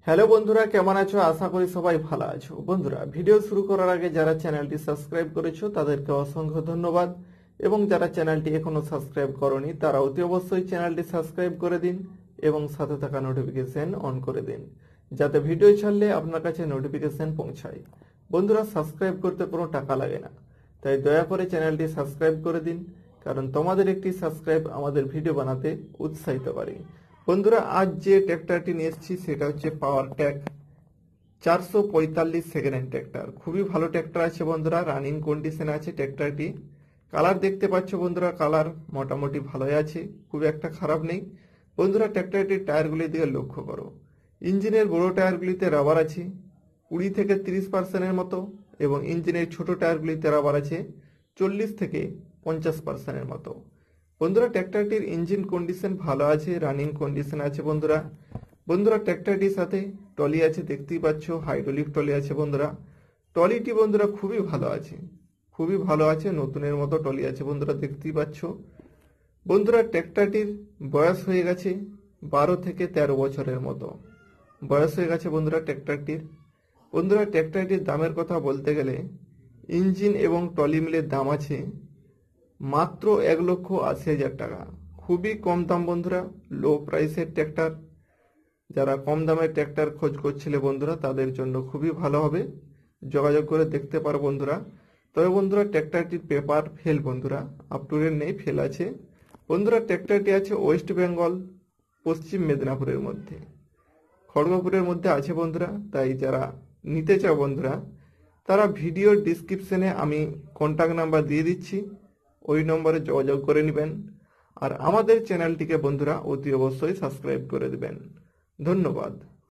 Hello বন্ধুরা, কেমন আছো? আশা করি সবাই ভালো আছো। বন্ধুরা, ভিডিও শুরু করার আগে যারা চ্যানেলটি সাবস্ক্রাইব করেছো তাদেরকে অসংখ্য ধন্যবাদ, এবং যারা চ্যানেলটি এখনো সাবস্ক্রাইব করনি তারা অতি অবশ্যই চ্যানেলটি সাবস্ক্রাইব করে দিন এবং সাথে থাকা নোটিফিকেশন অন করে দিন, যাতে ভিডিও ছাড়লে আপনার কাছে নোটিফিকেশন পৌঁছায়। বন্ধুরা, সাবস্ক্রাইব করতে কোনো টাকা লাগে না, তাই দয়া করে চ্যানেলটি সাবস্ক্রাইব করে দিন, কারণ তোমাদের একটি সাবস্ক্রাইব আমাদের ভিডিও বানাতে উৎসাহিত করে। বন্ধুরা, আজ যে ট্র্যাক্টরটি নিয়ে এসেছি সেটা হচ্ছে Powertrac 445 second hand tractor. খুবই ভালো ট্র্যাক্টর আছে বন্ধুরা, রানিং কন্ডিশনে আছে ট্র্যাক্টরটি। কালার দেখতে পাচ্ছ বন্ধুরা, কালার মোটামুটি ভালোই আছে, খুব একটা খারাপ নেই। বন্ধুরা, ট্র্যাক্টরটির টায়ারগুলির দিকে লক্ষ্য করো। ইঞ্জিনের বড় টায়ারগুলিতে রাবার আছে 20 থেকে 30% মতো, এবং ইঞ্জিনের ছোট টায়ারগুলিতে রাবার আছে 40 থেকে 50% মতো। বন্ধুরা, ট্র্যাক্টরটির ইঞ্জিন কন্ডিশন ভালো আছে, রানিং কন্ডিশন আছে বন্ধুরা। বন্ধুরা, ট্র্যাক্টরটির সাথে টলি আছে, দেখতেই পাচ্ছ হাইড্রোলিক টলি আছে বন্ধুরা। টলিটি বন্ধুরা খুবই ভালো আছে, খুবই ভালো আছে, নতুনের মতো টলি আছে বন্ধুরা, দেখতেই পাচ্ছ। বন্ধুরা, ট্র্যাক্টরটির বয়স হয়ে গেছে 12 থেকে 13 বছরের মতো বয়স হয়ে গেছে বন্ধুরা ট্র্যাক্টরটির। বন্ধুরা, ট্র্যাক্টরটির দামের কথা বলতে গেলে ইঞ্জিন এবং টলি মিলে দাম আছে মাত্র 1,80,000 টাকা। খুবই কম দাম বন্ধুরা, লো প্রাইসের ট্র্যাক্টর। যারা কম দামের ট্র্যাক্টর খোঁজ করছিলে বন্ধুরা, তাদের জন্য খুবই ভালো হবে, যোগাযোগ করে দেখতে পারো বন্ধুরা। তবে বন্ধুরা, ট্র্যাক্টরটির পেপার ফেল বন্ধুরা, আপ টু ডেট নেই, ফেল আছে বন্ধুরা। ট্র্যাক্টরটি আছে ওয়েস্ট বেঙ্গল, পশ্চিম মেদিনীপুরের মধ্যে, খড়গপুরের মধ্যে আছে বন্ধুরা। তাই যারা নিতে চাও বন্ধুরা, তারা ভিডিওর ডিসক্রিপশনে আমি কন্ট্যাক্ট নাম্বার দিয়ে দিচ্ছি, ওই নম্বরে যোগাযোগ করে নেবেন। আর আমাদের চ্যানেলটিকে বন্ধুরা অতি অবশ্যই সাবস্ক্রাইব করে দেবেন। ধন্যবাদ।